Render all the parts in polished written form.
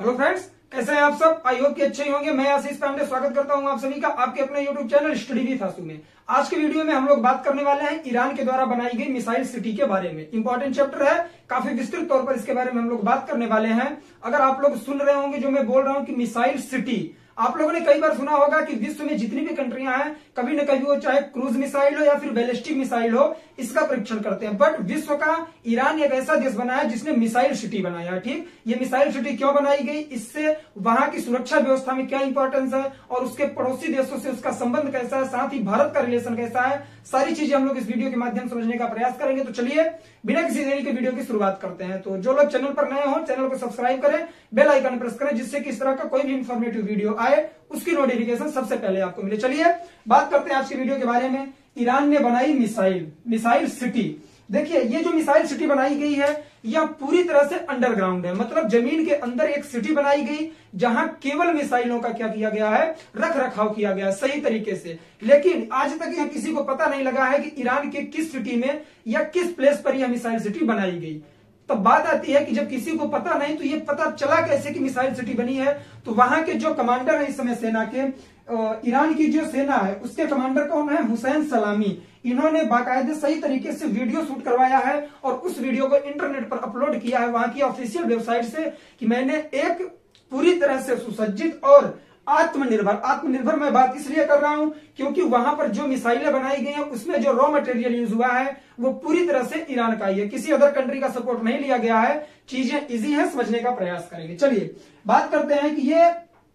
Hello friends, कैसे हैं आप सब। आई होप कि अच्छे ही होंगे। मैं आशीष पांडे स्वागत करता हूं आप सभी का आपके अपने YouTube channel study with Ashu में। आज के वीडियो में हम लोग बात करने वाले हैं ईरान के द्वारा बनाई गई मिसाइल सिटी के बारे में। इंपॉर्टेंट चैप्टर है, काफी विस्तृत तौर पर इसके बारे में हम लोग बात करने वाले हैं। अगर आप लोग सुन रहे होंगे जो मैं बोल रहा हूं कि मिसाइल सिटी, आप लोगों ने कई बार सुना होगा कि विश्व में जितनी भी कंट्रियां हैं कभी न कभी वो चाहे क्रूज मिसाइल हो या फिर बैलिस्टिक मिसाइल हो, इसका परीक्षण करते हैं। बट विश्व का ईरान एक ऐसा देश बना है जिसने मिसाइल सिटी बनाया है। ठीक, ये मिसाइल सिटी क्यों बनाई गई, इससे वहां की सुरक्षा व्यवस्था में क्या इंपॉर्टेंस है और उसके पड़ोसी देशों से उसका संबंध कैसा है, साथ ही भारत का रिलेशन कैसा है, सारी चीजें हम लोग इस वीडियो के माध्यम से समझने का प्रयास करेंगे। तो चलिए बिना किसी देरी के वीडियो की शुरुआत करते हैं। तो जो लोग चैनल पर नए हो चैनल को सब्सक्राइब करें, बेल आइकन प्रेस करें, जिससे कि इस तरह का कोई भी इंफॉर्मेटिव वीडियो आए उसकी नोटिफिकेशन सबसे पहले आपको मिले। चलिए बात करते हैं आज की वीडियो के बारे में। ईरान ने बनाई मिसाइल सिटी। देखिए, ये जो मिसाइल सिटी बनाई गई है यह पूरी तरह से अंडरग्राउंड है, मतलब जमीन के अंदर एक सिटी बनाई गई जहां केवल मिसाइलों का क्या किया गया है, रख रखाव किया गया है सही तरीके से। लेकिन आज तक यह किसी को पता नहीं लगा है कि ईरान के किस सिटी में या किस प्लेस पर यह मिसाइल सिटी बनाई गई। तब बात आती है कि जब किसी को पता नहीं तो ये पता चला कैसे कि मिसाइल सिटी बनी है। तो वहां के जो कमांडर है इस समय सेना के, ईरान की जो सेना है उसके कमांडर कौन है, हुसैन सलामी। इन्होंने बाकायदे सही तरीके से वीडियो शूट करवाया है और उस वीडियो को इंटरनेट पर अपलोड किया है वहां की ऑफिशियल वेबसाइट से कि मैंने एक पूरी तरह से सुसज्जित और आत्मनिर्भर मैं बात इसलिए कर रहा हूं क्योंकि वहां पर जो मिसाइलें बनाई गई हैं उसमें जो रॉ मटेरियल यूज हुआ है वो पूरी तरह से ईरान का ही है, किसी अदर कंट्री का सपोर्ट नहीं लिया गया है। चीजें इजी है, समझने का प्रयास करेंगे। चलिए बात करते हैं कि ये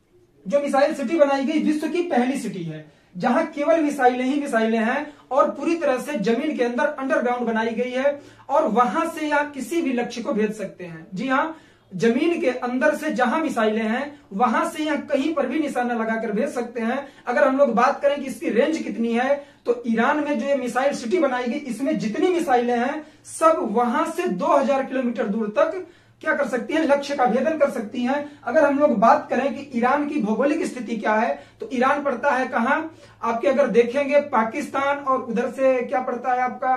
जो मिसाइल सिटी बनाई गई विश्व की पहली सिटी है जहां केवल मिसाइलें ही मिसाइलें हैं और पूरी तरह से जमीन के अंदर अंडरग्राउंड बनाई गई है और वहां से आप किसी भी लक्ष्य को भेज सकते हैं। जी हाँ, जमीन के अंदर से जहां मिसाइलें हैं वहां से या कहीं पर भी निशाना लगाकर भेज सकते हैं। अगर हम लोग बात करें कि इसकी रेंज कितनी है तो ईरान में जो ये मिसाइल सिटी बनाई गई इसमें जितनी मिसाइलें हैं सब वहां से 2000 किलोमीटर दूर तक क्या कर सकती है, लक्ष्य का भेदन कर सकती हैं। अगर हम लोग बात करें कि ईरान की भौगोलिक स्थिति क्या है तो ईरान पड़ता है कहां, आपके अगर देखेंगे पाकिस्तान और उधर से क्या पड़ता है आपका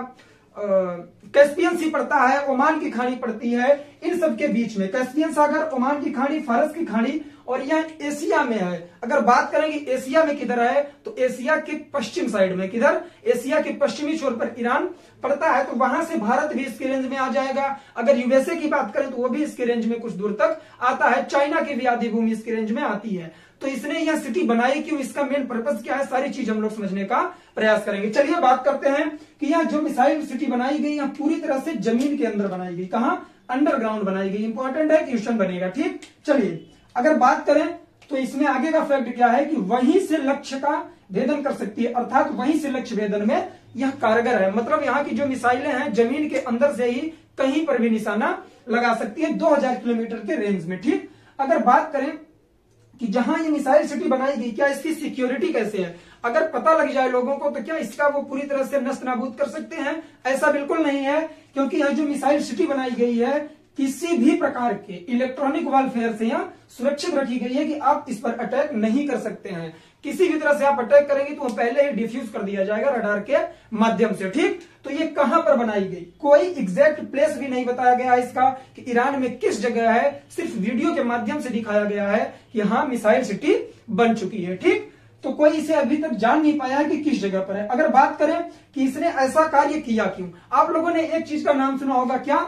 कैस्पियन सी पड़ता है, ओमान की खाड़ी पड़ती है, इन सब के बीच में कैस्पियन सागर, ओमान की खाड़ी, फारस की खाड़ी और यह एशिया में है। अगर बात करेंगे एशिया में किधर है तो एशिया के पश्चिम साइड में, किधर, एशिया के पश्चिमी छोर पर ईरान पड़ता है। तो वहां से भारत भी इसके रेंज में आ जाएगा। अगर यूएसए की बात करें तो वो भी इसके रेंज में कुछ दूर तक आता है। चाइना की भी आधी भूमि इसके रेंज में आती है। तो इसने यह सिटी बनाई क्यों, इसका मेन पर्पस क्या है, सारी चीज हम लोग समझने का प्रयास करेंगे। चलिए बात करते हैं कि यह जो मिसाइल सिटी बनाई गई यह पूरी तरह से जमीन के अंदर बनाई गई। कहां, अंडरग्राउंड बनाई गई। इंपॉर्टेंट है, क्वेश्चन बनेगा। ठीक, चलिए अगर बात करें तो इसमें आगे का फैक्ट क्या है कि वहीं से लक्ष्य का भेदन कर सकती है, अर्थात वहीं से लक्ष्य भेदन में यह कारगर है। मतलब यहाँ की जो मिसाइलें हैं जमीन के अंदर से ही कहीं पर भी निशाना लगा सकती है 2000 किलोमीटर के रेंज में। ठीक, अगर बात करें कि जहां ये मिसाइल सिटी बनाई गई क्या इसकी सिक्योरिटी कैसे है, अगर पता लग जाए लोगों को तो क्या इसका वो पूरी तरह से नष्ट नाबूद कर सकते हैं, ऐसा बिल्कुल नहीं है। क्योंकि यह जो मिसाइल सिटी बनाई गई है किसी भी प्रकार के इलेक्ट्रॉनिक वारफेयर से यह सुरक्षित रखी गई है कि आप इस पर अटैक नहीं कर सकते हैं। किसी भी तरह से आप अटैक करेंगे तो वो पहले ही डिफ्यूज कर दिया जाएगा रडार के माध्यम से। ठीक, तो ये कहां पर बनाई गई, कोई एग्जैक्ट प्लेस भी नहीं बताया गया इसका कि ईरान में किस जगह है, सिर्फ वीडियो के माध्यम से दिखाया गया है कि हाँ मिसाइल सिटी बन चुकी है। ठीक, तो कोई इसे अभी तक जान नहीं पाया कि किस जगह पर है। अगर बात करें कि इसने ऐसा कार्य किया क्यों, आप लोगों ने एक चीज का नाम सुना होगा, क्या,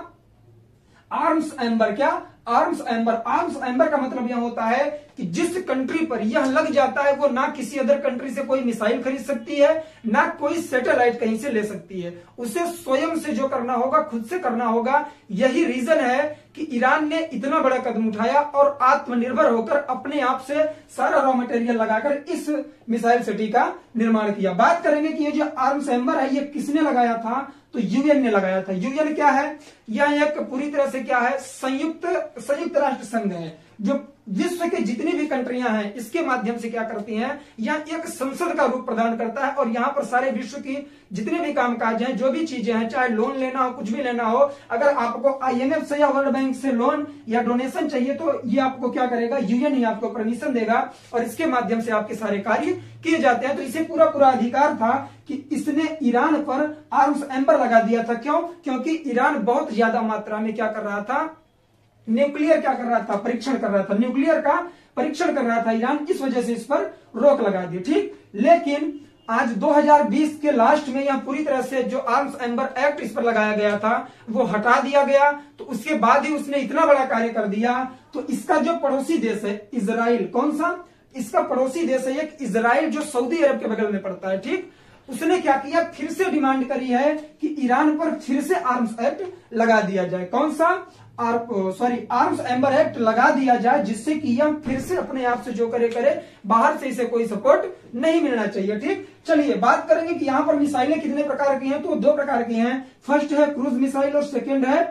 आर्म्स एम्बर। क्या, आर्म्स एम्बर। आर्म्स एम्बर का मतलब यह होता है कि जिस कंट्री पर यह लग जाता है वो ना किसी अदर कंट्री से कोई मिसाइल खरीद सकती है, ना कोई सैटेलाइट कहीं से ले सकती है। उसे स्वयं से जो करना होगा खुद से करना होगा। यही रीजन है कि ईरान ने इतना बड़ा कदम उठाया और आत्मनिर्भर होकर अपने आप से सारा रॉ मटेरियल लगाकर इस मिसाइल सिटी का निर्माण किया। बात करेंगे कि ये जो आर्म्स एम्बर है ये किसने लगाया था तो यूएन ने लगाया था। यूएन क्या है, यह एक पूरी तरह से क्या है, संयुक्त राष्ट्र संघ है जो विश्व के जितनी भी कंट्रियां हैं इसके माध्यम से क्या करती हैं, यह एक संसद का रूप प्रदान करता है और यहां पर सारे विश्व की जितने भी कामकाज हैं, जो भी चीजें हैं, चाहे लोन लेना हो, कुछ भी लेना हो, अगर आपको आईएमएफ से या वर्ल्ड बैंक से लोन या डोनेशन चाहिए तो ये आपको क्या करेगा, यूएन ही आपको परमिशन देगा और इसके माध्यम से आपके सारे कार्य किए जाते हैं। तो इसे पूरा पूरा अधिकार था कि इसने ईरान पर आर्म्स एम्बर लगा दिया था। क्यों? क्योंकि ईरान बहुत ज्यादा मात्रा में क्या कर रहा था, न्यूक्लियर क्या कर रहा था, परीक्षण कर रहा था, न्यूक्लियर का परीक्षण कर रहा था ईरान, इस वजह से इस पर रोक लगा दी। ठीक, लेकिन आज 2020 के लास्ट में यह पूरी तरह से जो आर्म्स एम्बर एक्ट इस पर लगाया गया था वो हटा दिया गया। तो उसके बाद ही उसने इतना बड़ा कार्य कर दिया। तो इसका जो पड़ोसी देश है इजराइल, कौन सा, इसका पड़ोसी देश है एक इजराइल, जो सऊदी अरब के बगल में पड़ता है। ठीक, उसने क्या किया, फिर से डिमांड करी है कि ईरान पर फिर से आर्म्स एक्ट लगा दिया जाए। कौन सा, आर्म्स एम्बर एक्ट लगा दिया जाए, जिससे कि यह फिर से अपने आप से जो करे, बाहर से इसे कोई सपोर्ट नहीं मिलना चाहिए। ठीक, चलिए बात करेंगे कि यहाँ पर मिसाइलें कितने प्रकार की हैं। तो 2 प्रकार की हैं। फर्स्ट है क्रूज मिसाइल और सेकेंड है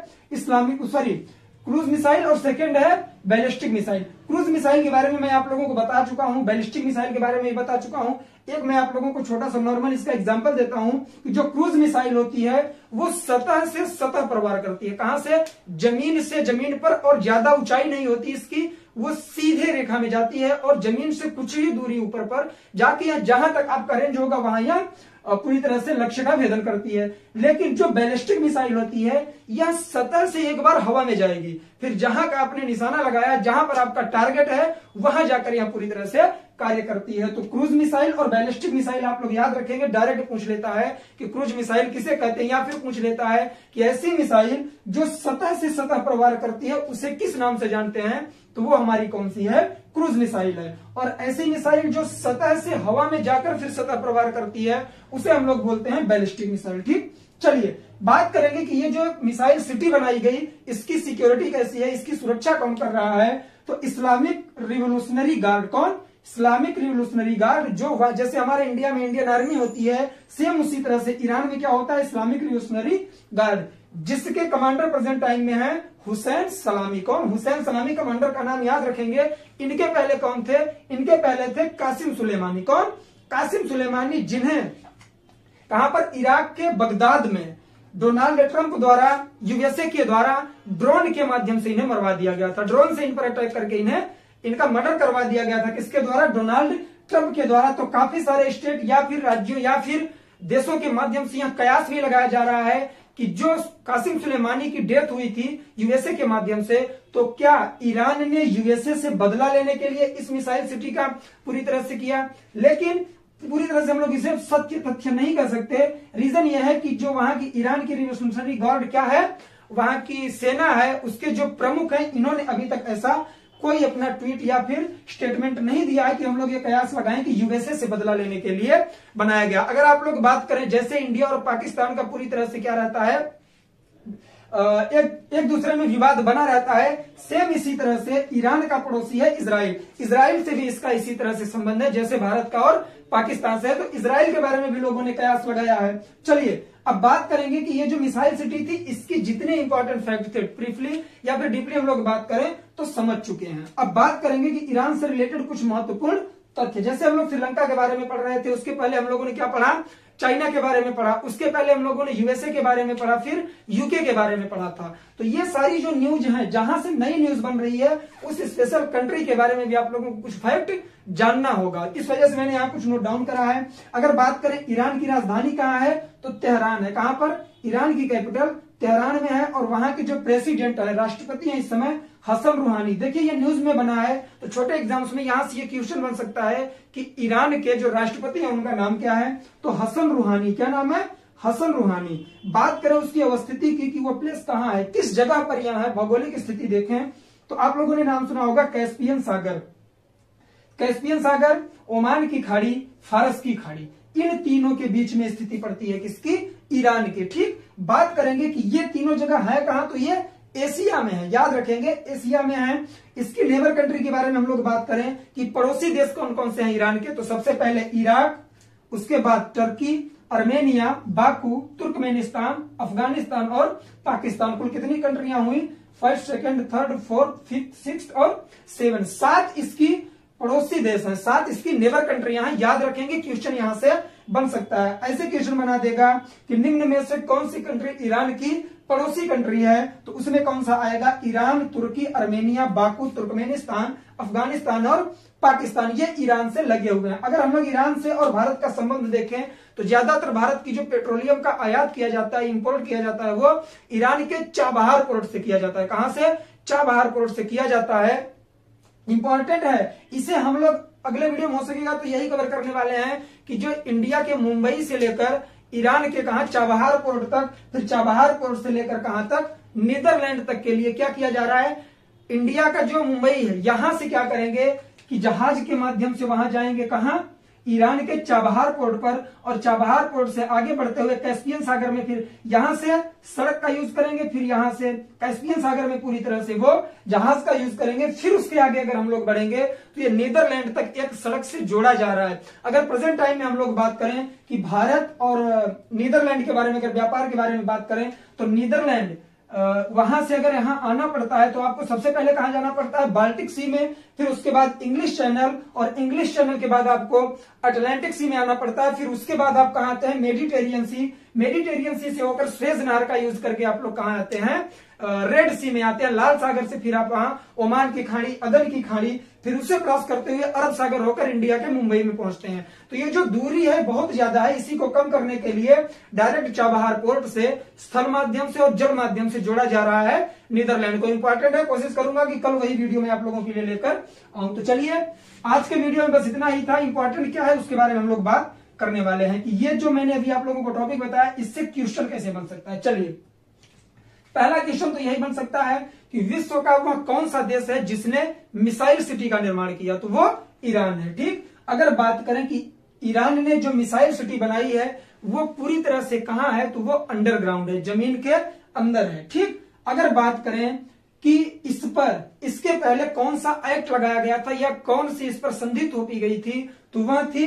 क्रूज मिसाइल और सेकेंड है बैलिस्टिक मिसाइल। क्रूज मिसाइल के बारे में मैं आप लोगों को बता चुका हूं, बैलिस्टिक मिसाइल के बारे में बता चुका हूं। एक मैं आप लोगों को छोटा सा नॉर्मल इसका एग्जांपल देता हूं कि जो क्रूज मिसाइल होती है वो सतह से सतह पर वार करती है। कहां से, जमीन से जमीन पर, और ज्यादा ऊंचाई नहीं होती इसकी, वो सीधे रेखा में जाती है और जमीन से कुछ ही दूरी ऊपर पर जाके जहां तक आपका रेंज होगा वहां यह पूरी तरह से लक्ष्य का भेदन करती है। लेकिन जो बैलिस्टिक मिसाइल होती है यह सतह से एक बार हवा में जाएगी, फिर जहां का आपने निशाना लगाया, जहां पर आपका टारगेट है, वहां जाकर यह पूरी तरह से कार्य करती है। तो क्रूज मिसाइल और बैलिस्टिक मिसाइल आप लोग याद रखेंगे। डायरेक्ट पूछ लेता है कि क्रूज मिसाइल किसे कहते हैं, या फिर पूछ लेता है कि ऐसी मिसाइल जो सतह से सतह पर वार करती है उसे किस नाम से जानते हैं, तो वो हमारी कौन सी है, क्रूज मिसाइल है। और ऐसी मिसाइल जो सतह से हवा में जाकर फिर सतह पर वार करती है उसे हम लोग बोलते हैं बैलिस्टिक मिसाइल। ठीक, चलिए बात करेंगे कि ये जो मिसाइल सिटी बनाई गई इसकी सिक्योरिटी कैसी है, इसकी सुरक्षा कौन कर रहा है। तो इस्लामिक रिवोल्यूशनरी गार्ड, कौन, इस्लामिक रिवोल्यूशनरी गार्ड, जो जैसे हमारे इंडिया में इंडियन आर्मी होती है, सेम उसी तरह से ईरान में क्या होता है, इस्लामिक रिवोल्यूशनरी गार्ड, जिसके कमांडर प्रेजेंट टाइम में है हुसैन सलामी। कौन, हुसैन सलामी कमांडर का नाम याद रखेंगे। इनके पहले कौन थे, इनके पहले थे कासिम सुलेमानी। कौन, कासिम सुलेमानी, जिन्हें कहां पर, इराक के बगदाद में डोनाल्ड ट्रंप द्वारा, यूएसए के द्वारा ड्रोन के माध्यम से इन्हें मरवा दिया गया था। ड्रोन से इन पर अटैक करके इनका मर्डर करवा दिया गया था। किसके द्वारा, डोनाल्ड ट्रंप के द्वारा। तो काफी सारे स्टेट या फिर राज्यों या फिर देशों के माध्यम से यहां कयास भी लगाया जा रहा है कि जो कासिम सुलेमानी की डेथ हुई थी यूएसए के माध्यम से, तो क्या ईरान ने यूएसए से बदला लेने के लिए इस मिसाइल सिटी का पूरी तरह से किया। लेकिन पूरी तरह से हम लोग इसे सत्य तथ्य नहीं कह सकते। रीजन यह है कि जो वहां की ईरान की रिवोल्यूशनरी गार्ड क्या है, वहां की सेना है, उसके जो प्रमुख हैं, इन्होंने अभी तक ऐसा कोई अपना ट्वीट या फिर स्टेटमेंट नहीं दिया है कि हम लोग ये कयास लगाएं कि यूएसए से बदला लेने के लिए बनाया गया। अगर आप लोग बात करें जैसे इंडिया और पाकिस्तान का पूरी तरह से क्या रहता है, एक दूसरे में विवाद बना रहता है, सेम इसी तरह से ईरान का पड़ोसी है इजराइल। इजराइल से भी इसका इसी तरह से संबंध है जैसे भारत का और पाकिस्तान से है। तो इजराइल के बारे में भी लोगों ने कयास लगाया है। चलिए अब बात करेंगे कि ये जो मिसाइल सिटी थी इसकी जितने इंपॉर्टेंट फैक्ट थे, ब्रीफली या फिर डीपली हम लोग बात करें तो समझ चुके हैं। अब बात करेंगे कि ईरान से रिलेटेड कुछ महत्वपूर्ण तथ्य, जैसे हम लोग श्रीलंका के बारे में पढ़ रहे थे, उसके पहले हम लोगों ने क्या पढ़ा, चाइना के बारे में पढ़ा, उसके पहले हम लोगों ने यूएसए के बारे में पढ़ा, फिर यूके के बारे में पढ़ा था। तो ये सारी जो न्यूज है, जहां से नई न्यूज बन रही है उस स्पेशल कंट्री के बारे में भी आप लोगों को कुछ फैक्ट जानना होगा। इस वजह से मैंने यहाँ कुछ नोट डाउन करा है। अगर बात करें ईरान की राजधानी कहाँ है, तो तेहरान है। कहां पर, ईरान की कैपिटल तेहरान में है। और वहां के जो प्रेसिडेंट है, राष्ट्रपति है इस समय, हसन रूहानी। देखिए ये न्यूज में बना है, तो छोटे एग्जाम्स में यहां से ये क्वेश्चन बन सकता है कि ईरान के जो राष्ट्रपति हैं उनका नाम क्या है, तो हसन रूहानी। क्या नाम है, हसन रूहानी। बात करें उसकी अवस्थिति की कि वो प्लेस कहाँ है, किस जगह पर यहां है, भौगोलिक स्थिति देखें तो आप लोगों ने नाम सुना होगा कैस्पियन सागर। कैस्पियन सागर, ओमान की खाड़ी, फारस की खाड़ी, इन तीनों के बीच में स्थिति पड़ती है किसकी, ईरान की। ठीक, बात करेंगे कि ये तीनों जगह है कहां, तो ये एशिया में है, याद रखेंगे एशिया में है। इसकी नेबर कंट्री के बारे में हम लोग बात करें कि पड़ोसी देश कौन कौन से हैं ईरान के, तो सबसे पहले इराक, उसके बाद Turkey, Armenia, Baku, Turkmenistan, Afghanistan और पाकिस्तान। कुल कितनी कंट्रियां हुई, first, second, third, fourth, fifth, sixth और 7, 7 इसकी पड़ोसी देश हैं, 7 इसकी नेबर कंट्रियां हैं। याद रखेंगे, क्वेश्चन यहां से बन सकता है। ऐसे क्वेश्चन बना देगा कि निम्न में से कौन सी कंट्री ईरान की पड़ोसी कंट्री है, तो उसमें कौन सा आएगा, Iran, Turkey, Armenia, Baku, Turkmenistan, Afghanistan और पाकिस्तान। ये ईरान से लगे हुए हैं। अगर हम लोग ईरान से और भारत का संबंध देखें तो ज्यादातर भारत की जो पेट्रोलियम का आयात किया जाता है, इंपोर्ट किया जाता है, वो ईरान के चाबहार पोर्ट से किया जाता है। कहां से, चाबहार पोर्ट से किया जाता है। इंपॉर्टेंट है, इसे हम लोग अगले वीडियो में हो सकेगा तो यही कवर करने वाले हैं कि जो इंडिया के मुंबई से लेकर ईरान के कहा चाबहार पोर्ट तक, फिर चाबहार पोर्ट से लेकर कहां तक, नीदरलैंड तक के लिए क्या किया जा रहा है। इंडिया का जो मुंबई है यहां से क्या करेंगे कि जहाज के माध्यम से वहां जाएंगे कहां, ईरान के चाबहार पोर्ट पर, और चाबहार पोर्ट से आगे बढ़ते हुए कैस्पियन सागर में, फिर यहां से सड़क का यूज करेंगे, फिर यहां से कैस्पियन सागर में पूरी तरह से वो जहाज का यूज करेंगे। फिर उसके आगे अगर हम लोग बढ़ेंगे तो ये नीदरलैंड तक एक सड़क से जोड़ा जा रहा है। अगर प्रेजेंट टाइम में हम लोग बात करें कि भारत और नीदरलैंड के बारे में, अगर व्यापार के बारे में बात करें तो नीदरलैंड वहां से अगर यहां आना पड़ता है तो आपको सबसे पहले कहां जाना पड़ता है, बाल्टिक सी में, फिर उसके बाद इंग्लिश चैनल, और इंग्लिश चैनल के बाद आपको अटलांटिक सी में आना पड़ता है। फिर उसके बाद आप कहां आते हैं, मेडिटेरियन सी, मेडिटेरियन सी से होकर स्वेज नहर का यूज करके आप लोग कहां आते हैं, रेड सी में आते हैं, लाल सागर से फिर आप वहां ओमान की खाड़ी, अदन की खाड़ी, फिर उसे क्रॉस करते हुए अरब सागर होकर इंडिया के मुंबई में पहुंचते हैं। तो ये जो दूरी है बहुत ज्यादा है, इसी को कम करने के लिए डायरेक्ट चाबहार पोर्ट से स्थल माध्यम से और जल माध्यम से जोड़ा जा रहा है नीदरलैंड को। इंपॉर्टेंट है, कोशिश करूंगा कि कल वही वीडियो में आप लोगों के लिए लेकर आऊं। तो चलिए आज के वीडियो में बस इतना ही था। इंपॉर्टेंट क्या है उसके बारे में हम लोग बात करने वाले हैं कि ये जो मैंने अभी आप लोगों को टॉपिक बताया इससे क्वेश्चन कैसे बन सकता है। चलिए पहला क्वेश्चन तो यही बन सकता है कि विश्व का वह कौन सा देश है जिसने मिसाइल सिटी का निर्माण किया, तो वो ईरान है। ठीक, अगर बात करें कि ईरान ने जो मिसाइल सिटी बनाई है वो पूरी तरह से कहां है, तो वो अंडरग्राउंड है, जमीन के अंदर है। ठीक, अगर बात करें कि इस पर इसके पहले कौन सा एक्ट लगाया गया था या कौन सी इस पर संधि थोपी गई थी, तो वह थी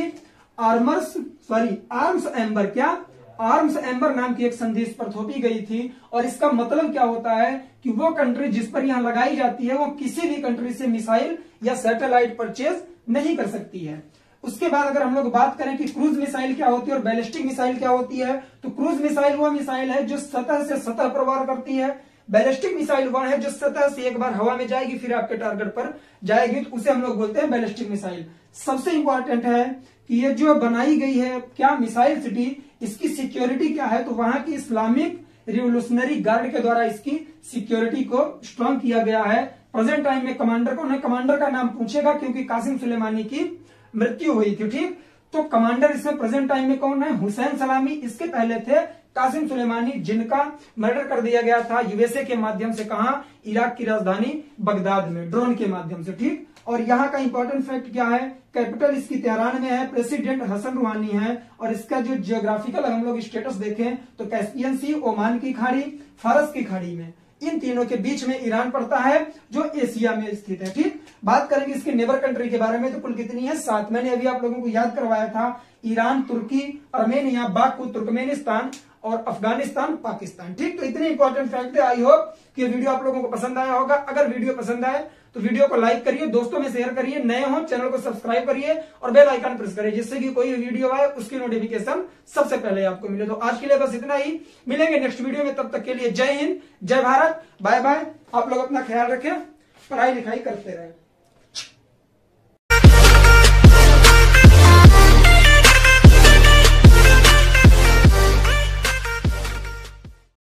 आर्म्स एम्बर, क्या आर्म्स एम्बर नाम की एक संधि इस पर थोपी गई थी। और इसका मतलब क्या होता है कि वो कंट्री जिस पर यहां लगाई जाती है वो किसी भी कंट्री से मिसाइल या सैटेलाइट परचेज नहीं कर सकती है। उसके बाद अगर हम लोग बात करें कि क्रूज मिसाइल क्या होती है और बैलिस्टिक मिसाइल क्या होती है, तो क्रूज मिसाइल वो मिसाइल है जो सतह से सतह पर वार करती है, बैलिस्टिक मिसाइल वह है जो सतह से एक बार हवा में जाएगी फिर आपके टारगेट पर जाएगी, तो उसे हम लोग बोलते हैं बैलिस्टिक मिसाइल। सबसे इंपॉर्टेंट है कि ये जो बनाई गई है क्या मिसाइल सिटी, इसकी सिक्योरिटी क्या है, तो वहां की इस्लामिक रिवोल्यूशनरी गार्ड के द्वारा इसकी सिक्योरिटी को स्ट्रॉन्ग किया गया है। प्रेजेंट टाइम में कमांडर को, उन्हें कमांडर का नाम पूछेगा क्योंकि कासिम सुलेमानी की मृत्यु हुई थी। ठीक, तो कमांडर इसमें प्रेजेंट टाइम में कौन है, हुसैन सलामी। इसके पहले थे कासिम सुलेमानी जिनका मर्डर कर दिया गया था यूएसए के माध्यम से, कहा, इराक की राजधानी बगदाद में, ड्रोन के माध्यम से। ठीक, और यहाँ का इंपॉर्टेंट फैक्ट क्या है, कैपिटल इसकी तेहरान में है, प्रेसिडेंट हसन रूहानी है, और इसका जो जियोग्राफिकल हम लोग स्टेटस देखें तो कैस्पियन सी, ओमान की खाड़ी, फारस की खाड़ी में, इन तीनों के बीच में ईरान पड़ता है जो एशिया में स्थित है। ठीक, बात करेंगे इसके नेबर कंट्री के बारे में तो कुल कितनी है, 7। मैंने अभी आप लोगों को याद करवाया था, Iran, Turkey, Armenia, Baku, Turkmenistan और अफगानिस्तान, पाकिस्तान। ठीक, तो इतने इंपॉर्टेंट फैक्ट है। आई होप कि वीडियो आप लोगों को पसंद आया होगा। अगर वीडियो पसंद आए तो वीडियो को लाइक करिए, दोस्तों में शेयर करिए, नए हो चैनल को सब्सक्राइब करिए और बेल आइकन प्रेस करिए जिससे कि कोई वीडियो आए उसकी नोटिफिकेशन सबसे पहले आपको मिले। तो आज के लिए बस इतना ही, मिलेंगे नेक्स्ट वीडियो में, तब तक के लिए जय हिंद, जय भारत, बाय बाय। आप लोग अपना ख्याल रखें, पढ़ाई लिखाई करते रहें।